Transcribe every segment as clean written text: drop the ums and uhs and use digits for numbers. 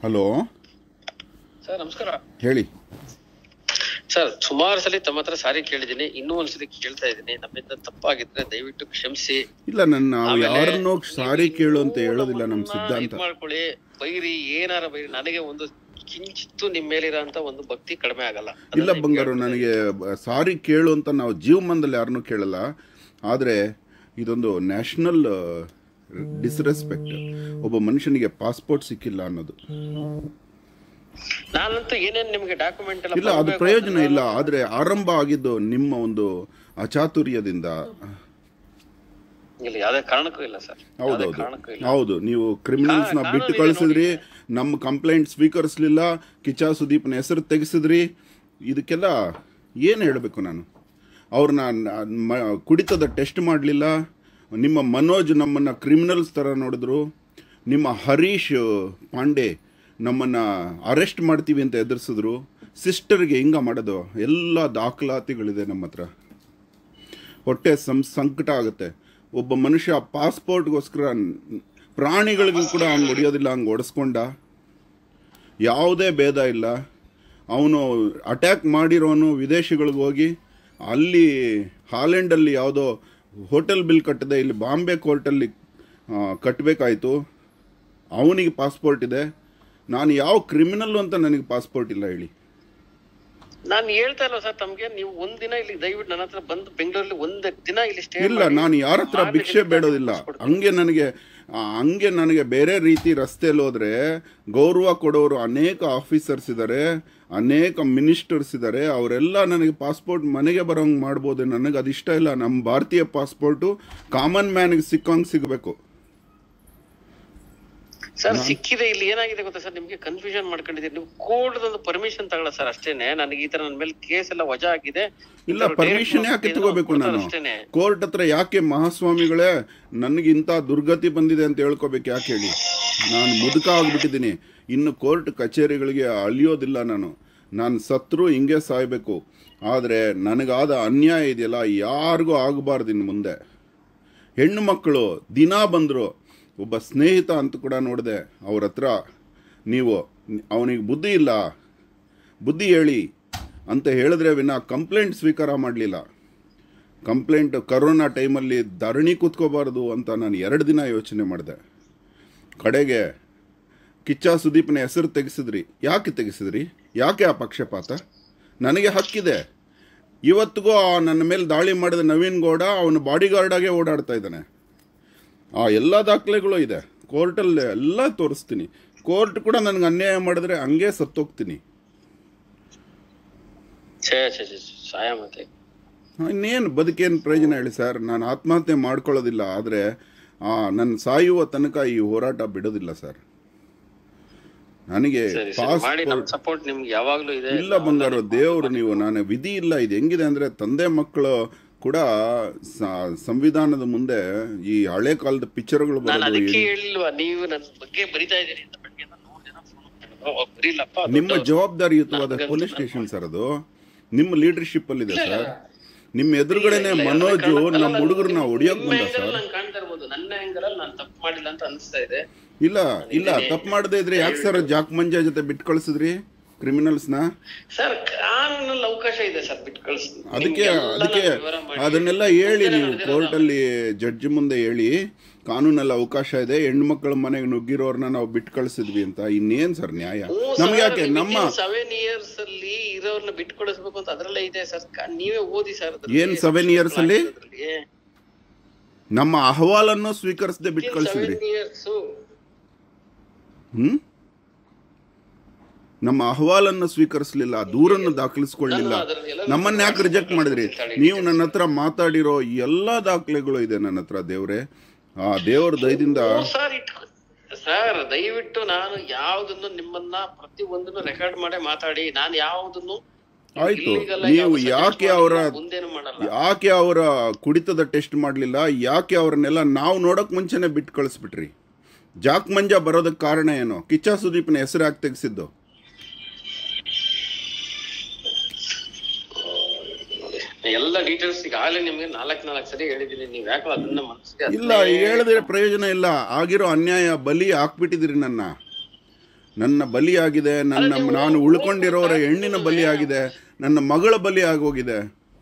Hello sir ನಮಸ್ಕಾರ. ಹೇಳಿ sir ಸುಮಾರು ಸಲ ತಮ್ಮ ಹತ್ರ ಸಾರಿ ಕೇಳಿದೀನಿ, ಇನ್ನೂ ಒಂದ್ಸಲಿ ಕೇಳ್ತಾ ಇದ್ದೀನಿ. ನಮ್ಮಿಂದ ತಪ್ಪಾಗಿದ್ರೆ ದಯವಿಟ್ಟು ಕ್ಷಮಿಸಿ. ಇಲ್ಲ, ನಾವು ಯಾರನ್ನೋ ಸಾರಿ ಕೇಳು ಅಂತ ಹೇಳೋದಿಲ್ಲ, ನಮ್ಮ ಸಿದ್ಧಾಂತ. ಮಾಡ್ಕೊಳ್ಳಿ, ಬೈರಿ, ಏನಾರ ಬೈರಿ, ನನಗೆ ಒಂದು ಕಿಂಚಿತ್ತು ನಿಮ್ ಮೇಲಿರೋಂತ ಒಂದು ಭಕ್ತಿ ಕಡಿಮೆ ಆಗಲ್ಲ. ಇಲ್ಲ ಬಂಗಾರು, ನನಗೆ ಸಾರಿ ಕೇಳು ಅಂತ ನಾವು ಜೀವಮಾನದಲ್ಲಿ ಯಾರನ್ನೂ ಕೇಳಲ್ಲ. ಆದರೆ ಇದೊಂದು ನ್ಯಾಷನಲ್ ಡಿಸ್ರೆಸ್ಪೆಕ್ಟ್. ಒಬ್ಬ ಮನುಷ್ಯನಿಗೆ ಪಾಸ್ಪೋರ್ಟ್ ಸಿಕ್ಕಿಲ್ಲ ಅನ್ನೋದು. ನಾನಂತೂ ಏನೇನು ನಿಮ್ಗೆ ಡಾಕ್ಯುಮೆಂಟ್ ಇಲ್ಲ, ಅದು ಪ್ರಯೋಜನ ಇಲ್ಲ. ಆದರೆ ಆರಂಭ ಆಗಿದ್ದು ನಿಮ್ಮ ಒಂದು ಅಚಾತುರ್ಯದಿಂದ. ಇಲ್ಲ, ಯಾವುದೇ ಕಾರಣಕ್ಕೂ ಇಲ್ಲ ಸರ್. ಹೌದು, ನೀವು ಕ್ರಿಮಿನಲ್ಸ್ನ ಬಿಟ್ಟು ಕಳಿಸಿದ್ರಿ, ನಮ್ಮ ಕಂಪ್ಲೇಂಟ್ ಸ್ವೀಕರಿಸಲಿಲ್ಲ, ಕಿಚ್ಚ ಸುದೀಪ್ನ ಹೆಸರು ತೆಗೆಸಿದ್ರಿ. ಇದಕ್ಕೆಲ್ಲ ಏನು ಹೇಳಬೇಕು ನಾನು? ಅವ್ರನ್ನ ಕುಡಿತದ ಟೆಸ್ಟ್ ಮಾಡಲಿಲ್ಲ. ನಿಮ್ಮ ಮನೋಜ್ ನಮ್ಮನ್ನು ಕ್ರಿಮಿನಲ್ಸ್ ಥರ ನೋಡಿದ್ರು. ನಿಮ್ಮ ಹರೀಶ್ ಪಾಂಡೆ ನಮ್ಮನ್ನು ಅರೆಸ್ಟ್ ಮಾಡ್ತೀವಿ ಅಂತ ಎದುರಿಸಿದ್ರು. ಸಿಸ್ಟರ್ಗೆ ಹಿಂಗೆ ಮಾಡೋದು ಎಲ್ಲ ದಾಖಲಾತಿಗಳಿದೆ ನಮ್ಮ ಹತ್ರ. ಹೊಟ್ಟೆ ಸಂಕಟ ಆಗುತ್ತೆ. ಒಬ್ಬ ಮನುಷ್ಯ ಪಾಸ್ಪೋರ್ಟ್ಗೋಸ್ಕರ ಪ್ರಾಣಿಗಳಿಗೂ ಕೂಡ ಅವ್ನು ಹೊಡೆಯೋದಿಲ್ಲ, ಹಂಗೆ ಹೊಡೆಸ್ಕೊಂಡ. ಯಾವುದೇ ಭೇದ ಇಲ್ಲ. ಅವನು ಅಟ್ಯಾಕ್ ಮಾಡಿರೋನು ವಿದೇಶಿಗಳಿಗೆ ಹೋಗಿ ಅಲ್ಲಿ ಹಾಲೆಂಡಲ್ಲಿ ಯಾವುದೋ ಹೋಟೆಲ್ ಬಿಲ್ ಕಟ್ಟದೆ ಇಲ್ಲಿ ಬಾಂಬೆ ಕೋರ್ಟಲ್ಲಿ ಕಟ್ಟಬೇಕಾಯಿತು. ಅವನಿಗೆ ಪಾಸ್ಪೋರ್ಟ್ ಇದೆ. ನಾನು ಯಾವ ಕ್ರಿಮಿನಲ್ಲು ಅಂತ ನನಗೆ ಪಾಸ್ಪೋರ್ಟ್ ಇಲ್ಲ ಹೇಳಿ? ನಾನು ಹೇಳ್ತಾ ಇಲ್ಲ ಸರ್ ತಮ್ಗೆ, ನೀವು ಒಂದಿನ ಇಲ್ಲಿ ದಯವಿಟ್ಟು ನನ್ನ ಹತ್ರ ಬಂದು ಬೆಂಗಳೂರಲ್ಲಿ ಒಂದು ದಿನ ಇಲ್ಲಿ ಸ್ಟೇ ಇಲ್ಲ. ನಾನು ಯಾರ ಹತ್ರ ಭಿಕ್ಷೆ ಬೇಡೋದಿಲ್ಲ. ಹಂಗೆ ನನಗೆ ಬೇರೆ ರೀತಿ ರಸ್ತೆಯಲ್ಲಿ ಹೋದ್ರೆ ಗೌರವ ಕೊಡೋರು ಅನೇಕ ಆಫೀಸರ್ಸ್ ಇದ್ದಾರೆ, ಅನೇಕ ಮಿನಿಸ್ಟರ್ಸ್ ಇದ್ದಾರೆ. ಅವರೆಲ್ಲ ನನಗೆ ಪಾಸ್ಪೋರ್ಟ್ ಮನೆಗೆ ಬರೋಂಗೆ ಮಾಡ್ಬೋದು. ನನಗೆ ಅದಿಷ್ಟ ಇಲ್ಲ. ನಮ್ಮ ಭಾರತೀಯ ಪಾಸ್ಪೋರ್ಟು ಕಾಮನ್ ಮ್ಯಾನ್ಗೆ ಸಿಕ್ಕಂಗೆ ಸಿಗಬೇಕು ಸರ್. ಸಿಕ್ಕಿದೆ. ಇಲ್ಲಿ ಏನಾಗಿದೆ ಗೊತ್ತಾ ಸರ್, ನಿಮ್ಗೆ ಕನ್ಫ್ಯೂಷನ್ ಮಾಡ್ಕೊಂಡಿದ್ದೀರಿ. ನೀವು ಕೋರ್ಟ್ ಪರ್ಮಿಷನ್ ತಗೊಳ್ಳ ಸರ್, ಅಷ್ಟೇನೆ. ನನಗೆ ಈ ತರ ನನ್ನ ಮೇಲೆ ಕೇಸ್ ಎಲ್ಲ ವಜಾ ಆಗಿದೆ. ಇಲ್ಲ, ಪರ್ಮಿಷನ್ ಯಾಕೆ ತಗೋಬೇಕು ನಾನು? ಕೋರ್ಟ್ ಹತ್ರ ಯಾಕೆ ಮಹಾಸ್ವಾಮಿಗಳೇ ನನಗೆ ಇಂಥ ದುರ್ಗತಿ ಬಂದಿದೆ ಅಂತ ಹೇಳ್ಕೋಬೇಕು ಯಾಕೆ ಹೇಳಿ? ನಾನು ಮುದುಕ ಆಗ್ಬಿಟ್ಟಿದ್ದೀನಿ. ಇನ್ನು ಕೋರ್ಟ್ ಕಚೇರಿಗಳಿಗೆ ಅಲಿಯೋದಿಲ್ಲ. ನಾನು ಸತ್ರು ಹಿಂಗೆ ಸಾಯ್ಬೇಕು. ಆದರೆ ನನಗಾದ ಅನ್ಯಾಯ ಇದೆಯಲ್ಲ, ಯಾರಿಗೂ ಆಗಬಾರ್ದು ಇನ್ನು ಮುಂದೆ. ಹೆಣ್ಣು ಮಕ್ಕಳು ದಿನ ಬಂದರು. ಒಬ್ಬ ಸ್ನೇಹಿತ ಅಂತ ಕೂಡ ನೋಡಿದೆ. ಅವ್ರ ಹತ್ರ ನೀವು ಅವನಿಗೆ ಬುದ್ಧಿ ಇಲ್ಲ, ಬುದ್ಧಿ ಹೇಳಿ ಅಂತ ಹೇಳಿದ್ರೆ ವಿನ ಕಂಪ್ಲೇಂಟ್ ಸ್ವೀಕಾರ ಮಾಡಲಿಲ್ಲ. ಕಂಪ್ಲೇಂಟ್ ಕರೋನಾ ಟೈಮಲ್ಲಿ ಧರಣಿ ಕೂತ್ಕೋಬಾರ್ದು ಅಂತ ನಾನು 2 ದಿನ ಯೋಚನೆ ಮಾಡಿದೆ. ಕಡೆಗೆ ಕಿಚ್ಚ ಸುದೀಪ್ನ ಹೆಸರು ತೆಗೆಸಿದ್ರಿ. ಯಾಕೆ ತೆಗೆಸಿದ್ರಿ? ಯಾಕೆ ಆ ಪಕ್ಷಪಾತ? ನನಗೆ ಹಕ್ಕಿದೆ. ಇವತ್ತಿಗೂ ನನ್ನ ಮೇಲೆ ದಾಳಿ ಮಾಡಿದ ನವೀನ್ ಗೌಡ ಅವನ ಬಾಡಿಗಾರ್ಡಾಗೆ ಓಡಾಡ್ತಾ ಇದ್ದಾನೆ. ಆ ಎಲ್ಲ ದಾಖಲೆಗಳು ಇದೆ ಕೋರ್ಟಲ್ಲಿ, ಎಲ್ಲ ತೋರಿಸ್ತೀನಿ. ಕೋರ್ಟ್ ಕೂಡ ನನಗೆ ಅನ್ಯಾಯ ಮಾಡಿದ್ರೆ ಹಂಗೆ ಸತ್ತೋಗ್ತೀನಿ. ಇನ್ನೇನು ಬದುಕೇನು ಪ್ರಯೋಜನ ಹೇಳಿ ಸರ್? ನಾನು ಆತ್ಮಹತ್ಯೆ ಮಾಡ್ಕೊಳ್ಳೋದಿಲ್ಲ. ಆದರೆ ನನ್ನ ಸಾಯುವ ತನಕ ಈ ಹೋರಾಟ ಬಿಡೋದಿಲ್ಲ ಸರ್. ನನಗೆ ಇಲ್ಲ ಬಂಗಾರು, ದೇವರು ನೀವು. ನಾನು ವಿಧಿ ಇಲ್ಲ. ಇದು ಹೆಂಗಿದೆ ಅಂದರೆ, ತಂದೆ ಮಕ್ಕಳು ಕೂಡ ಸಂವಿಧಾನದ ಮುಂದೆ ಈ ಹಳೆ ಕಾಲದ ಪಿಕ್ಚರ್ಗಳು ನಿಮ್ಮ ಜವಾಬ್ದಾರಿಯುತವಾದ ಪೊಲೀಸ್ ಸ್ಟೇಷನ್ ಸರ್. ಅದು ನಿಮ್ಮ ಲೀಡರ್ಶಿಪ್ ಅಲ್ಲಿ ಇದೆ ಸರ್. ನಿಮ್ಮ ಎದುರುಗಡೆನೆ ಮನೋಜು ನಮ್ಮ ಹುಡುಗರನ್ನ ಹೊಡಿಯೋಕ್ ಬಂದ ಸರ್. ಇಲ್ಲ ಇಲ್ಲ, ತಪ್ಪು ಮಾಡದೇ ಇದ್ರೆ ಯಾಕೆ ಸರ್ ಜಾಕ್ ಮಂಜಾ ಜೊತೆ ಬಿಟ್ಟು ಕಳಿಸಿದ್ರಿ ಕ್ರಿಮಿನಲ್ಸ್ನ? ಸರ್ ಕಾನೂನಲ್ಲಿ ಅವಕಾಶ ಇದೆ ಸರ್ ಬಿಟ್ಟು ಕಳಿಸಿ. ಅದಕ್ಕೆ ಅದನ್ನೆಲ್ಲ ಹೇಳಿ ನೀವು ಕೋರ್ಟಲ್ಲಿ ಜಡ್ಜ್ ಮುಂದೆ ಹೇಳಿ, ಕಾನೂನಲ್ಲಿ ಅವಕಾಶ ಇದೆ, ಹೆಣ್ಮಕ್ಳ ಮನೆಗೆ ನುಗ್ಗಿರೋರ್ನ ನಾವು ಬಿಟ್ಟು ಕಳಿಸಿದ್ವಿ ಅಂತ. ಇನ್ನೇನ್ ಸರ್ ನ್ಯಾಯ ನಮ್ಗೆ? ಯಾಕೆ ನಮ್ಮ 7 years ಅಲ್ಲಿ ಇರೋರ್ನ ಬಿಟ್ಟು ಕಳಿಸ್ಬೇಕು ಅಂತ ಅದ್ರಲ್ಲೇ ಇದೆ ಸರ್. ನೀವೇ ಓದಿ ಸರ್. ಏನ್ 7 years ಅಲ್ಲಿ ನಮ್ಮ ಅಹವಾಲನ್ನು ಸ್ವೀಕರಿಸದೆ ಬಿಟ್ಟು ಕಳಿಸಿದ್ರಿ? ನಮ್ಮ ಅಹವಾಲನ್ನು ಸ್ವೀಕರಿಸಲಿಲ್ಲ, ದೂರನ್ನು ದಾಖಲಿಸ್ಕೊಳ್ಳಲಿಲ್ಲ. ನಮ್ಮನ್ನ ಯಾಕೆ ರಿಜೆಕ್ಟ್ ಮಾಡಿದ್ರಿ? ನೀವು ನನ್ನ ಹತ್ರ ಮಾತಾಡಿರೋ ಎಲ್ಲ ದಾಖಲೆಗಳು ಇದೆ ನನ್ನ ಹತ್ರ. ದೇವ್ರೆ, ಆ ದೇವರ ದಯದಿಂದ ಸರ್ ದಯವಿಟ್ಟು ನಾನು ಯಾವುದನ್ನು ನಿಮ್ಮನ್ನ ಪ್ರತಿ ಒಂದನ್ನು ರೆಕಾರ್ಡ್ ಮಾಡಿ ಮಾತಾಡಿ. ನಾನು ಯಾವುದನ್ನು ಆಯ್ತು. ನೀವು ಯಾಕೆ ಅವರ ಕುಡಿತದ ಟೆಸ್ಟ್ ಮಾಡಲಿಲ್ಲ? ಯಾಕೆ ಅವ್ರನ್ನೆಲ್ಲ ನಾವು ನೋಡಕ್ ಮುಂಚೆನೆ ಬಿಟ್ಟು ಕಳಿಸ್ಬಿಟ್ರಿ? ಜಾಕ್ ಮಂಜಾ ಬರೋದಕ್ಕೆ ಕಾರಣ ಏನು? ಕಿಚ್ಚ ಸುದೀಪ್ನ ಹೆಸರು ಯಾಕೆ ತೆಗೆಸಿದ್ದು? ಎಲ್ಲ ಡೀಟೇಲ್ಸ್ ಈಗಾಗಲೇ ನಿಮ್ಗೆ 4 ಸರಿ ಹೇಳಿದೀನಿ. ನೀವ್ ಯಾಕೋ ಅದನ್ನ ಮನಸ್ಸಿಗೆ ಇಲ್ಲ ಹೇಳಿದ್ರೆ ಪ್ರಯೋಜನ ಇಲ್ಲ. ಆಗಿರೋ ಅನ್ಯಾಯ ಬಲಿ ಹಾಕ್ಬಿಟ್ಟಿದ್ರಿ ನನ್ನ. ನನ್ನ ಬಲಿಯಾಗಿದೆ, ನಾನು ಉಳ್ಕೊಂಡಿರೋರ ಹೆಣ್ಣಿನ ಬಲಿಯಾಗಿದೆ, ನನ್ನ ಮಗಳ ಬಲಿ ಆಗೋಗಿದೆ.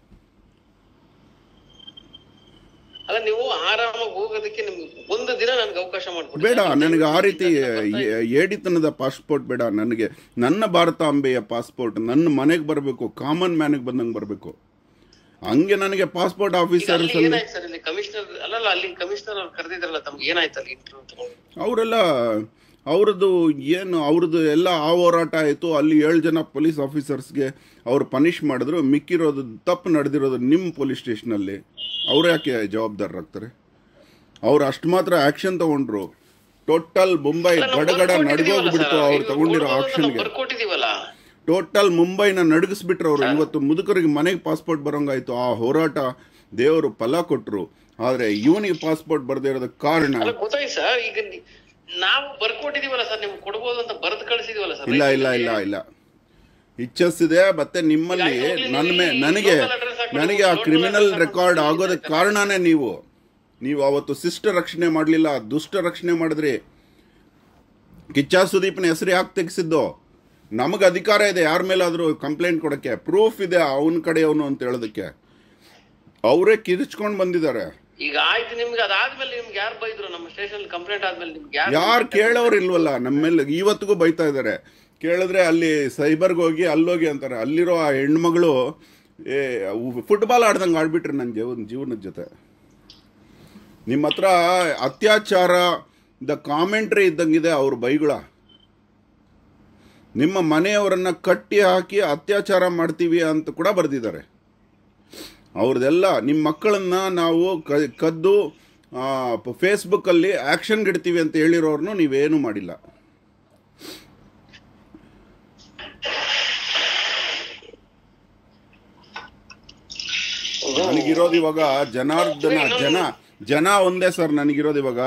ಅಲ್ಲ ನೀವು ಆರಾಮಾಗಿ ಹೋಗೋದಕ್ಕೆ ನಿಮ್ಗೆ ಒಂದು ದಿನ ನನಗೆ ಅವಕಾಶ ಮಾಡ್ಕೊಡಿ. ಬೇಡ, ನನಗೆ ಆ ರೀತಿ ಏಡಿತನದ ಪಾಸ್ಪೋರ್ಟ್ ಬೇಡ. ನನಗೆ ನನ್ನ ಭಾರತಾಂಬೆಯ ಪಾಸ್ಪೋರ್ಟ್ ನನ್ನ ಮನೆಗೆ ಬರಬೇಕು, ಕಾಮನ್ ಮ್ಯಾನಿಗೆ ಬಂದಂಗೆ ಬರಬೇಕು. ಹಂಗೆ ನನಗೆ ಪಾಸ್ಪೋರ್ಟ್ ಆಫೀಸರ್ಸ್ ಅಲ್ಲಿ ಕಮಿಷನರ್ ಅಲ್ಲಲ್ಲ, ಅಲ್ಲಿ ಕಮಿಷನರ್ ಅವ್ರು ಕರೆದಿದ್ರಲ್ಲ, ತಮ್ಗೆ ಏನಾಯ್ತು ಅಲ್ಲಿ ಇಂಟರ್ವ್ಯೂ ತಗೊಂಡು? ಅವರೆಲ್ಲ ಅವ್ರದ್ದು ಎಲ್ಲ ಆ ಹೋರಾಟ ಆಯಿತು. ಅಲ್ಲಿ 7 ಜನ ಪೊಲೀಸ್ ಆಫೀಸರ್ಸ್ಗೆ ಅವ್ರು ಪನಿಷ್ ಮಾಡಿದ್ರು. ಮಿಕ್ಕಿರೋದು ತಪ್ಪು ನಡೆದಿರೋದು ನಿಮ್ಮ ಪೊಲೀಸ್ ಸ್ಟೇಷನಲ್ಲಿ. ಅವ್ರು ಯಾಕೆ ಜವಾಬ್ದಾರರಾಗ್ತಾರೆ? ಅವ್ರು ಅಷ್ಟು ಮಾತ್ರ ಆ್ಯಕ್ಷನ್ ತಗೊಂಡ್ರು. ಟೋಟಲ್ ಮುಂಬೈ ಗಡಗಡ ನಡ್ಗೋಗ್ಬಿಡ್ತು ಅವ್ರು ತಗೊಂಡಿರೋ ಆಕ್ಷನ್ಗೆ. ಟೋಟಲ್ ಮುಂಬೈನ ನಡಗಿಸ್ಬಿಟ್ರು ಅವರು. ಇವತ್ತು ಮುದುಕರಿಗೆ ಮನೆಗೆ ಪಾಸ್ಪೋರ್ಟ್ ಬರೋಂಗಾಯ್ತು. ಆ ಹೋರಾಟ ದೇವರು ಫಲ ಕೊಟ್ಟರು. ಆದರೆ ಇವನಿಗೆ ಪಾಸ್ಪೋರ್ಟ್ ಬರದೇ ಇರೋದಕ್ಕೆ ಕಾರಣ ಗೊತ್ತಾಯ್ತು ಸರ್. ಈಗ ನಾವು ಬರ್ಕೊಟ್ಟಿದೀವಲ್ಲ ಸರ್, ನಿಮ್ಗೆ ಕೊಡ್ಬೋದು ಅಂತ ಬರೆದು ಕಳಿಸಿದೀವಲ್ಲ ಸರ್. ಇಲ್ಲ ಇಚ್ಛಿಸಿದೆ. ಮತ್ತೆ ನಿಮ್ಮಲ್ಲಿ ನನಗೆ ಆ ಕ್ರಿಮಿನಲ್ ರೆಕಾರ್ಡ್ ಆಗೋದಕ್ಕೆ ಕಾರಣನೇ ನೀವು ಅವತ್ತು ಶಿಷ್ಟ ರಕ್ಷಣೆ ಮಾಡಲಿಲ್ಲ, ದುಷ್ಟ ರಕ್ಷಣೆ ಮಾಡಿದ್ರಿ. ಕಿಚ್ಚ ಸುದೀಪ್ನ ಹೆಸರು ಯಾಕೆ ತೆಗೆಸಿದ್ದು? ನಮಗೆ ಅಧಿಕಾರ ಇದೆ ಯಾರ ಮೇಲಾದರೂ ಕಂಪ್ಲೇಂಟ್ ಕೊಡೋಕ್ಕೆ. ಪ್ರೂಫ್ ಇದೆ ಅವನ ಕಡೆಯವನು ಅಂತ ಹೇಳೋದಕ್ಕೆ. ಅವರೇ ಕಿರಿಚ್ಕೊಂಡು ಬಂದಿದ್ದಾರೆ. ಈಗ ಆಯ್ತು, ನಿಮ್ಗೆ ಅದಾದ್ಮೇಲೆ ನಿಮ್ಗೆ ಯಾರು ಬೈದ್ರು? ನಮ್ಮ ಸ್ಟೇಷನ್ ಕಂಪ್ಲೇಂಟ್ ಆದ್ಮೇಲೆ ನಿಮ್ಗೆ ಯಾರು ಕೇಳೋರು ಇಲ್ವಲ್ಲ? ನಮ್ಮೇಲೆ ಇವತ್ತಿಗೂ ಬೈತಾ ಇದ್ದಾರೆ. ಕೇಳಿದ್ರೆ ಅಲ್ಲಿ ಸೈಬರ್ಗೆ ಹೋಗಿ ಅಲ್ಲೋಗಿ ಅಂತಾರೆ. ಅಲ್ಲಿರೋ ಆ ಹೆಣ್ಮಗಳು ಫುಟ್ಬಾಲ್ ಆಡ್ದಂಗೆ ಆಡ್ಬಿಟ್ರೆ ನನ್ನ ಜೀವನದ ಜೊತೆ. ನಿಮ್ಮ ಹತ್ರ ಅತ್ಯಾಚಾರದ ಕಾಮೆಂಟ್ರಿ ಇದ್ದಂಗಿದೆ ಅವ್ರ ಬೈಗಳ. ನಿಮ್ಮ ಮನೆಯವರನ್ನ ಕಟ್ಟಿ ಹಾಕಿ ಅತ್ಯಾಚಾರ ಮಾಡ್ತೀವಿ ಅಂತ ಕೂಡ ಬರೆದಿದ್ದಾರೆ. ಅವ್ರದ್ದೆಲ್ಲ ನಿಮ್ಮ ಮಕ್ಕಳನ್ನ ನಾವು ಕದ್ದು ಫೇಸ್ಬುಕ್ಕಲ್ಲಿ ಆ್ಯಕ್ಷನ್ಗೆ ಇಡ್ತೀವಿ ಅಂತ ಹೇಳಿರೋರ್ನು ನೀವೇನು ಮಾಡಿಲ್ಲ. ನನಗಿರೋದು ಇವಾಗ ಜನ ಒಂದೇ ಸರ್. ನನಗಿರೋದು ಇವಾಗ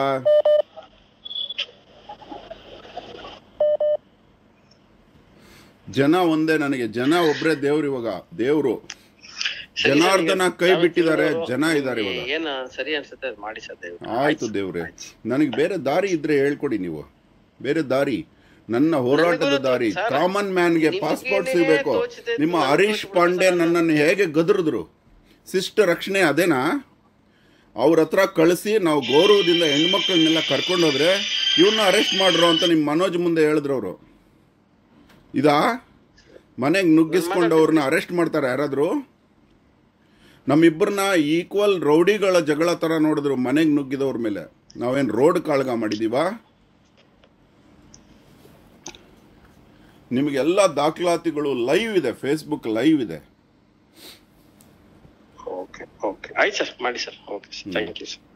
ಜನ ಒಂದೇ. ನನಗೆ ಜನ ಒಬ್ಬರೇ ದೇವ್ರು. ಇವಾಗ ದೇವ್ರು ಜನಾರ್ದನ ಕೈ ಬಿಟ್ಟಿದ್ದಾರೆ, ಜನ ಇದ್ದಾರೆ ಇವಾಗ. ಸರಿ ಅನ್ಸುತ್ತೆ ಮಾಡಿ ಸರ್. ಆಯ್ತು ದೇವ್ರೆ, ನನಗೆ ಬೇರೆ ದಾರಿ ಇದ್ರೆ ಹೇಳ್ಕೊಡಿ ನೀವು. ಬೇರೆ ದಾರಿ, ನನ್ನ ಹೋರಾಟದ ದಾರಿ. ಕಾಮನ್ ಮ್ಯಾನ್ಗೆ ಪಾಸ್ಪೋರ್ಟ್ ಸಿಗಬೇಕು. ನಿಮ್ಮ ಹರೀಶ್ ಪಾಂಡೆ ನನ್ನನ್ನು ಹೇಗೆ ಗದರಿದ್ರು, ಶಿಷ್ಟ ರಕ್ಷಣೆ ಅದೇನಾ? ಅವ್ರ ಹತ್ರ ಕಳಿಸಿ ನಾವು ಗೌರವದಿಂದ ಹೆಣ್ಮಕ್ಳನ್ನೆಲ್ಲ ಕರ್ಕೊಂಡೋದ್ರೆ ಇವನ್ನ ಅರೆಸ್ಟ್ ಮಾಡ್ರು ಅಂತ ನಿಮ್ಮ ಮನೋಜ್ ಮುಂದೆ ಹೇಳಿದ್ರು ಅವರು. ಇದಾ ಮನೆಗೆ ನುಗ್ಗಿಸ್ಕೊಂಡವ್ರನ್ನ ಅರೆಸ್ಟ್ ಮಾಡ್ತಾರೆ ಯಾರಾದರೂ? ನಮ್ಮಿಬ್ಬರನ್ನ ಈಕ್ವಲ್ ರೌಡಿಗಳ ಜಗಳ ಥರ ನೋಡಿದ್ರು ಮನೆಗೆ ನುಗ್ಗಿದವ್ರ ಮೇಲೆ. ನಾವೇನು ರೋಡ್ ಕಾಳ್ಗ ಮಾಡಿದೀವಾ? ನಿಮಗೆಲ್ಲ ದಾಖಲಾತಿಗಳು ಲೈವ್ ಇದೆ, ಫೇಸ್ಬುಕ್ ಲೈವ್ ಇದೆ. ಓಕೆ ಆಯ್ತು ಸರ್, ಮಾಡಿ sir. Okay sir, thank you sir.